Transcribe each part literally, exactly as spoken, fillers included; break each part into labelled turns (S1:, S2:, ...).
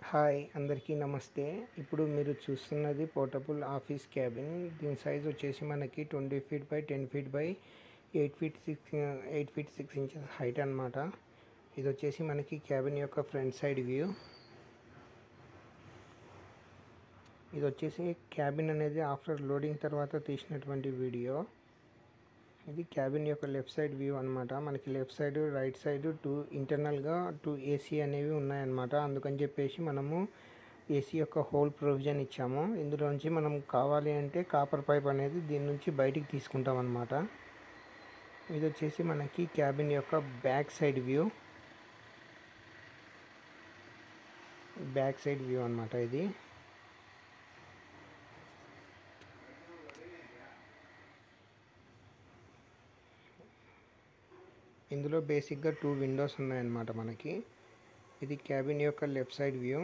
S1: Hi అందరికీ నమస్తే. ఇప్పుడు మీరు చూస్తున్నది పోర్టబుల్ ఆఫీస్ క్యాబిన్. దీని సైజ్ వచ్చేసి మనకి twenty feet by ten feet by eight feet six eight feet six inches height అనమాట. ఇది వచ్చేసి మనకి క్యాబిన్ యొక్క ఫ్రంట్ సైడ్ వ్యూ. ఇది వచ్చేసి క్యాబిన్ అనేది ఆఫ్టర్ లోడింగ్ తర్వాత తీసినటువంటి వీడియో. ఇది క్యాబిన్ యొక్క లెఫ్ట్ సైడ్ వ్యూ అనమాట. మనకి left side right side two ఇంటర్నల్గా టూ ఏసీ అనేవి ఉన్నాయన్నమాట. అందుకని చెప్పేసి మనము ఏసీ యొక్క హోల్ ప్రొవిజన్ ఇచ్చాము. ఇందులో నుంచి మనం కావాలి అంటే కాపర్ పైప్ అనేది దీని నుంచి బయటికి తీసుకుంటాం అన్నమాట. ఇది వచ్చేసి మనకి క్యాబిన్ యొక్క back side view back side view అనమాట. ఇది ఇందులో బేసిక్గా టూ విండోస్ ఉన్నాయన్నమాట మనకి. ఇది క్యాబిన్ యొక్క లెఫ్ట్ సైడ్ వ్యూ.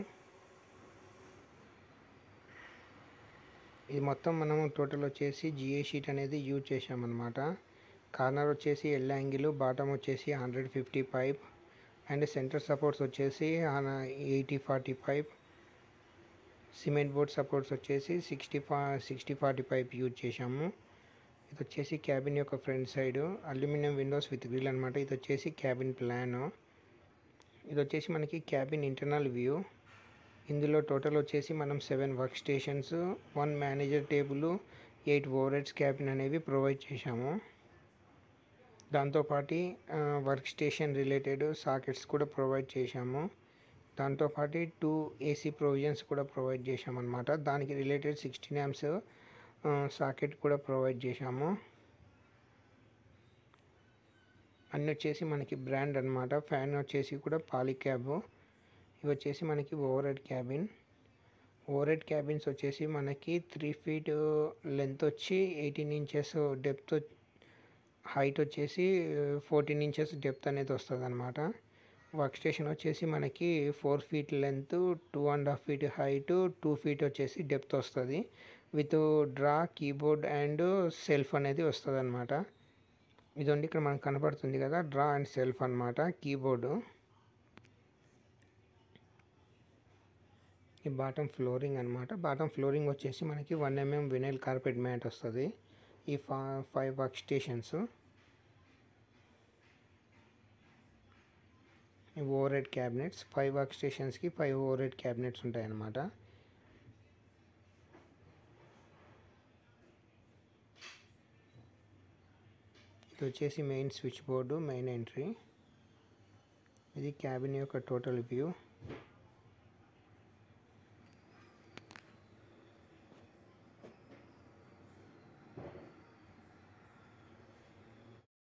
S1: ఇది మొత్తం మనము టోటల్ వచ్చేసి జిఏ షీట్ అనేది యూజ్ చేసామన్నమాట. కార్నర్ వచ్చేసి ఎల్ యాంగిల్, బాటమ్ వచ్చేసి hundred fifty pipe and centre supports వచ్చేసి eighty forty pipe, cement board supports వచ్చేసి సిక్స్టీ ఫా సిక్స్టీ ఫార్టీ పైప్ యూజ్ చేసాము. ఇది వచ్చేసి క్యాబిన్ యొక్క front side aluminium windows with grille అనమాట. ఇది వచ్చేసి క్యాబిన్ ప్లాన్. ఇది వచ్చేసి మనకి క్యాబిన్ ఇంటర్నల్ వ్యూ. ఇందులో టోటల్ వచ్చేసి మనం seven work stations, one manager table, eight overheads cabin అనేవి ప్రొవైడ్ చేశాము. దాంతోపాటు వర్క్ స్టేషన్ రిలేటెడ్ సాకెట్స్ కూడా ప్రొవైడ్ చేశాము. దాంతోపాటు టూ ఏసీ ప్రొవిజన్స్ కూడా ప్రొవైడ్ చేశామన్నమాట. దానికి రిలేటెడ్ సిక్స్టీన్ యామ్స్ సాకెట్ కూడా ప్రొవైడ్ చేశాము. అన్నీ వచ్చేసి మనకి బ్రాండ్ అనమాట. ఫ్యాన్ వచ్చేసి కూడా పాలిక్యాబ్. ఇవి వచ్చేసి మనకి over head cabin. Over head cabins వచ్చేసి మనకి త్రీ ఫీట్ లెంత్ వచ్చి ఎయిటీన్ ఇంచెస్ డెప్త్, హైట్ వచ్చేసి ఫోర్టీన్ ఇంచెస్ డెప్త్ అనేది వస్తుంది అనమాట. వర్క్ స్టేషన్ వచ్చేసి మనకి four feet length, two and half feet height, two feet వచ్చేసి డెప్త్ వస్తుంది. With drawer, keyboard and shelf అనేది వస్తుంది అనమాట. ఇదండి ఇక్కడ మనకు కనపడుతుంది కదా, డ్రా అండ్ సెల్ఫ్ అనమాట, కీబోర్డు. ఈ బాటమ్ ఫ్లోరింగ్ అనమాట. బాటమ్ ఫ్లోరింగ్ వచ్చేసి మనకి one mm vinyl carpet mat వస్తుంది. ఈ ఫా five work stations, over head cabinets, five work స్టేషన్స్కి ఫైవ్ ఓవర్ హెడ్ క్యాబినెట్స్ ఉంటాయన్నమాట. ఇది వచ్చేసి main switch board, main entry. ఇది క్యాబిన్ యొక్క టోటల్ వ్యూ.